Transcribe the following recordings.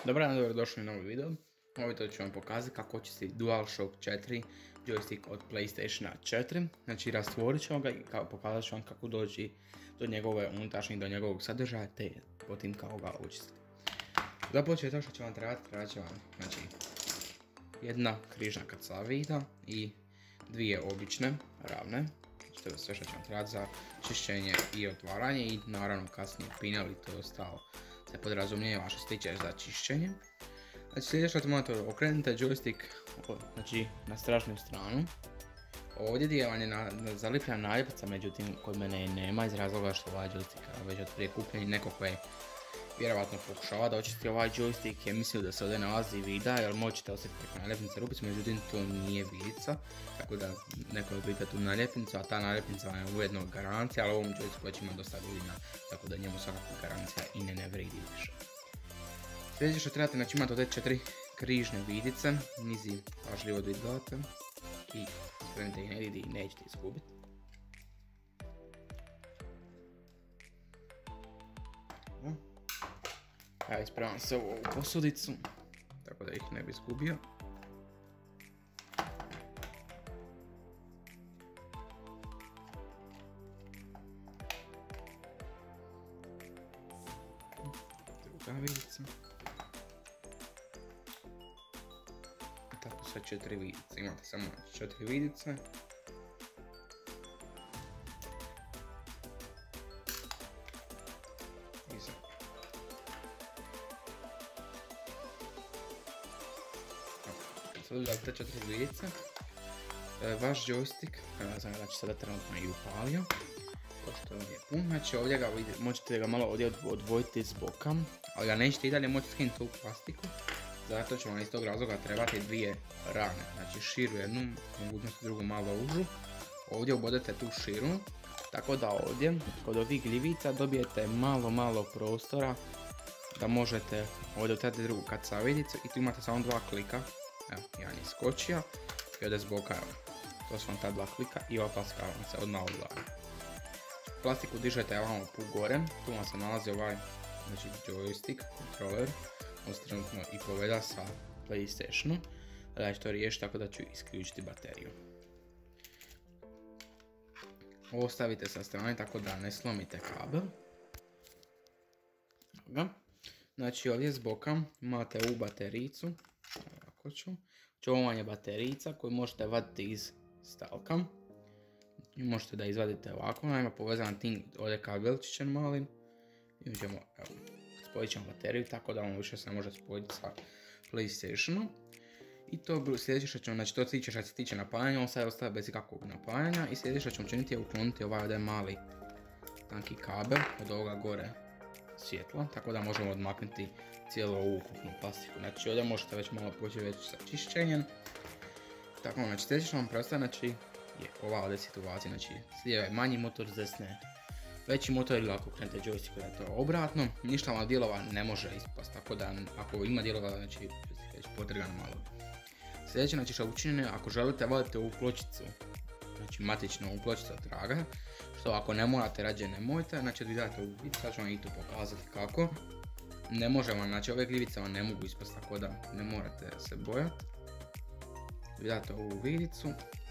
Dobar dan, dobrodošli u novi video. Ovo video ću vam pokazati kako očistiti DualShock 4 joystick od PlayStation 4. Znači rastvorit ćemo ga i pokazat ću vam kako doći do njegove unutrašnjeg, do njegovog sadržaja te potim kako ga očistiti. Za početak što će vam trebati vam znači, jedna križna krcavida i dvije obične ravne. To je sve što će vam trebati za čišćenje i otvaranje i naravno kasnije pin, ali to je ostalo se podrazumijeva što se tiče za čišćenje. Znači sljedeće što morate okrenite joystick znači, na stražnju stranu. Ovdje gdje vam je zalipljena naljepnica, međutim kod mene nema iz razloga što ovaj joystick već od prije kupljenja neko koji je vjerovatno pokušava da očisti ovaj joystick je mislio da se ovdje nalazi vida jer možete osjetiti preko naljepnice rupicu, međutim to nije vidica, tako da neko vidite tu naljepnicu, a ta naljepnica vam je ujedno garancija, ali ovom joysticku već ima dosta godina, tako da njemu svakako garancija i ne vridi više. Sljedeće što trebate, znači imate ovdje 4 križne vidice, nizi pažljivo odvidavate i spremite ih negdje i nećete izgubiti. Ja ispravljam se ovu posudicu, tako da ih ne bi izgubio. Druga vidica. Tako sve 4 vidice, imate samo 4 vidice. Sad uzeti te 4 vidice, vaš joystick, znači sada trenutno i upalio, pošto je pun, znači ovdje ga možete ga malo ovdje odvojiti s boka, ali ga nećete i dalje moći skinuti u plastiku, zato će vam iz tog razloga trebati dvije rane, znači širu jednu, mogućnost drugu malo užu, ovdje ubodete tu širu, tako da ovdje kod ovih gljivica dobijete malo prostora da možete ovdje oteti drugu kacavidicu i tu imate samo 2 klika. Evo, jedan je skočio i ovdje s boka, evo, to su vam ta 2 klika i ova plastika vam se odmah odlaga. Plastiku dižete ovamo pu gore, tu vam se nalazi ovaj znači, joystick, kontroler, on se trenutno i poveda sa PlayStationom, da ću to riješiti tako da ću isključiti bateriju. Ovo stavite sa strane tako da ne slomite kabel. Znači ovdje s boka imate ovu baterijicu. Ovo vam je baterijica koju možete vaditi iz stavka. Možete da izvadite ovako, ona ima povezan tim ovdje kabelčićem malim. I ćemo, evo, spojit ćemo bateriju tako da on više se može spojiti sa PlayStationom. I to sljedeće što ćemo, znači to što se tiče napajanja, on sad ostaje bez ikakvog napajanja. I sljedeće što ćemo učiniti je ukloniti ovaj ovdje mali tanki kabel od ovoga gore svjetla, tako da možemo odmaknuti cijelu ovu ukupnu plastiku. Znači ovdje možete već malo početi već sa čišćenjem. Tako, znači sljedeće što vam preostaje, znači je ova ovdje situacija, znači s lijeve manji motor, s desne veći motor ili ako krenete joystick da je to obratno, ništa vam dijelova ne može ispast, tako da ako ima dijelova, znači već potrgano malo. Sljedeće, znači što učinjeno, ako želite vadite ovu pločicu, znači matičnu ovu pločicu od traga, što ako ne morate, rađe nemojte, znači odvidate ovu vidicu, sad ću vam i tu pokazati kako. Ne može vam, znači ove gljivice vam ne mogu ispast, tako da ne morate se bojati. Vidite ovu vidicu.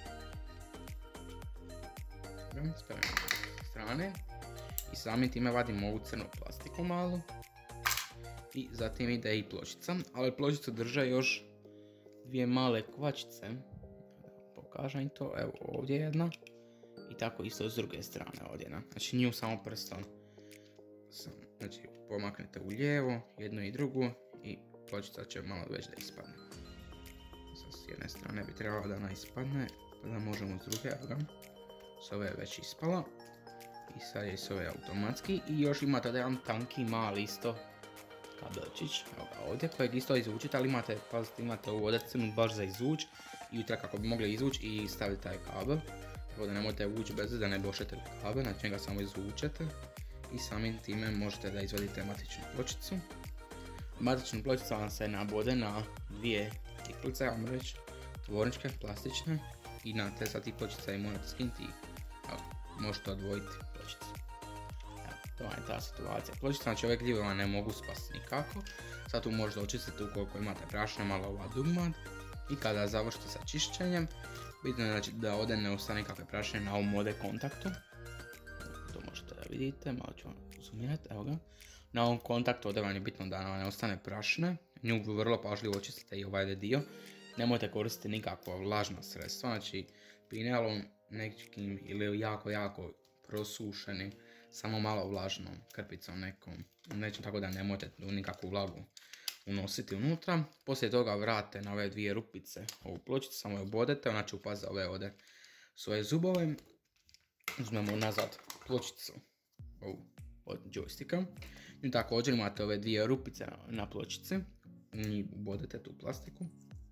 Stavimo s strane. I samim time vadimo ovu crnu plastiku malu. I zatim ide i pločica, ali pločicu drže još dvije male kvačice. Pokažem to, evo ovdje jedna. I tako isto s druge strane ovdje, znači nju samo prstom. Znači pomaknete u lijevo, jednu i drugu i pločica će malo već da ispadne. S jedne strane bi trebalo da ona ispadne, pa da možemo s druge, evo ga. S ove je već ispala. I sad je s ove automatski i još imate jedan tanki mali isto kabelčić, evo ga ovdje, kojeg isto izvučite, ali imate, pazite, imate ovu ovdje crnu baš za izvuć i utra kako bi mogli izvući i staviti taj kabel. Tako da nemojte vući bez da ne bi oštetili kabel, znači njega samo izvučete. I samim time možete da izvadite matičnu pločicu. Matičnu pločicu vam se nabode na dvije tiklice, vam reći, tvorničke, plastične. I na te sad tih pločica i morate skinuti i možete odvojiti pločicu. To vam je ta situacija. Pločice, znači ove gljive vam ne mogu spasti nikako. Sad tu možete očistiti ukoliko imate prašine, malo ova dugmad. I kada završite sa čišćenjem, bitno je znači, da ovdje ne ostane nikakve prašine na ovom ovdje kontaktu. To možete da vidite, malo ću vam zoomirati, evo ga. Na ovom kontaktu ovdje vam je bitno da vam ne ostane prašine. Nju vrlo pažljivo očistite i ovaj dio. Nemojte koristiti nikakva vlažna sredstva, znači pinelom nekim ili jako prosušenim, samo malo vlažnom krpicom nekom, nečem, tako da nemojte nikakvu vlagu unositi unutra. Poslije toga vratite na ove dvije rupice ovu pločicu, samo je obodete, znači upazite ove ovdje svoje zubove. Uzmemo nazad pločicu od joysticka. I također imate ove dvije rupice na pločici, i ubodete tu plastiku.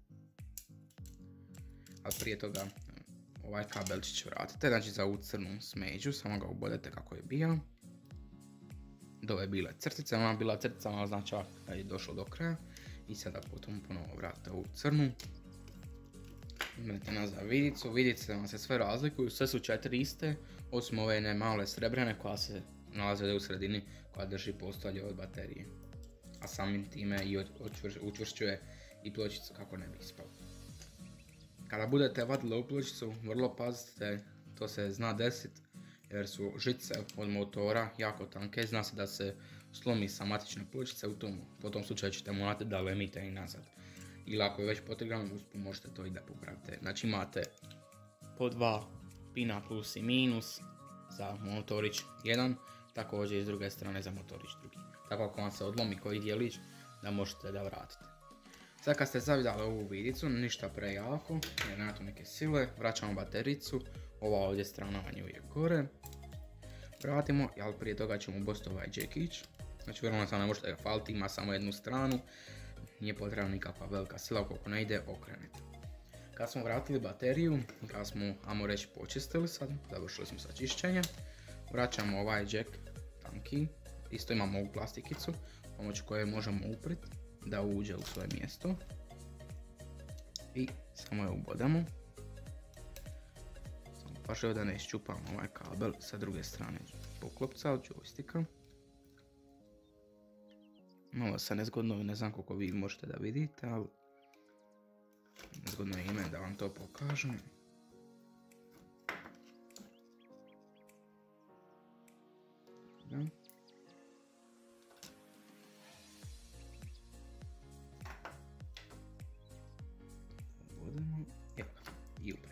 A prije toga ovaj kabelčić vratite, znači za ovu crnu smeđu, samo ga ubodete kako je bio. Do ove bile crtice, ona bila crtica, ona znači da je došlo do kraja. I sada potom ponovo vratite ovu crnu. Imate nazad vidicu, vidice vam se sve razlikuju, sve su 4 iste, osim ove jedne male srebrene koja se nalazi ovdje u sredini, koja drži postolje od baterije. A samim time i učvršćuje i pločicu kako ne bi ispalo. Kada budete vadili ovu pločicu, vrlo pazite, to se zna desiti jer su žice od motora jako tanke, zna se da se slomi sa matične pločice, po tom slučaju ćete morati da lemite i nazad. Ili ako je već potrgano usput, možete to i da popravite. Znači imate po 2 pina plus i minus za motorić 1, također i s druge strane za motorić drugi. Tako ako vam se odlomi koji dijelić, da možete da vratite. Sad kad ste zavljali ovu vidicu, ništa prejako, jer nema tu neke sile, vraćamo batericu, ova ovdje strana vam je uvijek gore. Vratimo, ali prije toga ćemo ubostiti ovaj džekić. Znači vrlo ne možete ga faliti, ima samo jednu stranu, nije potrebna nikakva velika sila, ukoliko ne ide, okrenete. Kad smo vratili bateriju, kad smo, ajmo reći, počistili sad, završili smo sa čišćenjem, vraćamo ovaj džek tanki, isto imamo ovu plastikicu, pomoću koje možemo upriti da uđe u svoje mjesto i samo je ubodamo. Samo pažljivo da ne iščupamo ovaj kabel sa druge strane poklopca od joysticka. Malo se nezgodno, ne znam koliko vi možete da vidite, ali nezgodno je ime da vam to pokažem. Da. I upred.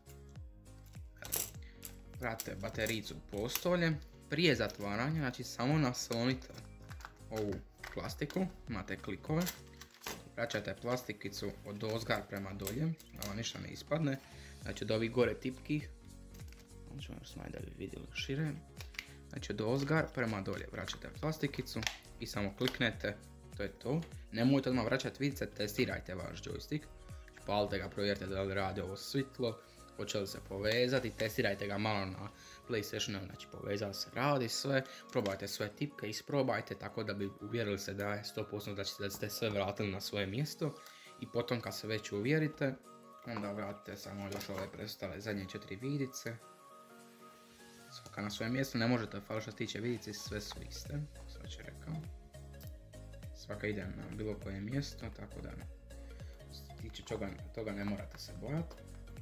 Vratite baterijicu u postolje. Prije zatvaranja, znači samo naslonite ovu plastiku, imate klikove. Vraćate plastikicu od ozgar prema dolje, da vam ništa ne ispadne. Znači od ovih gore tipkih, ću vam smanjiti da bi vidjeli šire. Znači od ozgar prema dolje vraćate plastikicu i samo kliknete, to je to. Nemojte odmah vraćati vidice, testirajte vaš joystick. Palite ga, provjerite da li radi ovo svjetlo, hoće li se povezati, testirajte ga malo na PlayStationu, znači povezali se, radi sve, probajte sve tipke, isprobajte tako da bi uvjerili se da je 100% da ste sve vratili na svoje mjesto i potom kad se već uvjerite, onda vratite samo još ove preostale zadnje 4 vidice. Svaka na svoje mjesto, ne možete faliti što se tiče vidice, sve su iste, kao već rekao. Svaka ide na bilo koje mjesto, tako da tiče toga ne morate se bojati.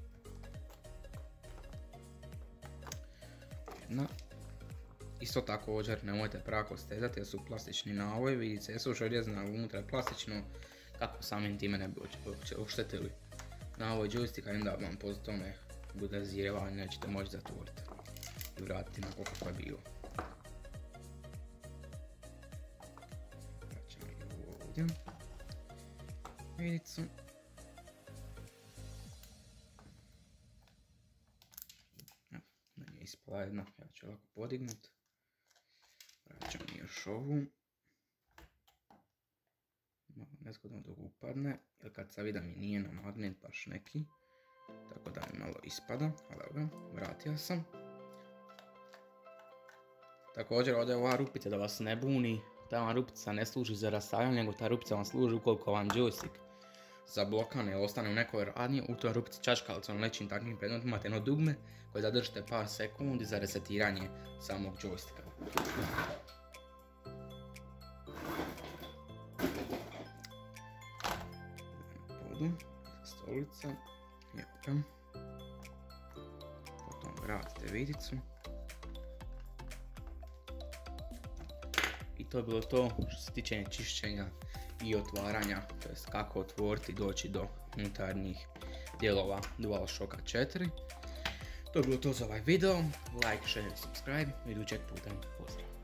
Isto također nemojte prako stezati jer su plastični navoji, vidice jesu željezna, unutra je plastično, kako samim time ne bi oštetili navoj joysticka i onda vam po tome bude zireva i nećete moći zatvoriti i vratiti na kako je bilo. Vraćamo i ovo ovdje. Vidicu. Ispala jedna, ja ću ovako podignut. Vraćam još ovu. Malo nezgodno dok upadne, jer kad sad vidim mi nije na magnet baš neki. Tako da mi malo ispada, ali evo ga, vratio sam. Također ovdje je ova rupica da vas ne buni. Ta vam rupica ne služi za rastavljanje, nego ta rupica vam služi ukoliko vam joystick zablokane ili ostane u nekoj radnji, u toj rupici čačkalica na nečim takvim predmetima imate jedno dugme koje zadržite par sekundi za resetiranje samog joysticka. Podu, stolica, evo. Potom vratite vidicu. I to je bilo to što se tiče čišćenja i otvaranja, to jest kako otvoriti i doći do unutarnjih dijelova DualShocka 4. To je bilo to za ovaj video, like, share i subscribe, idućeg puta pozdrav!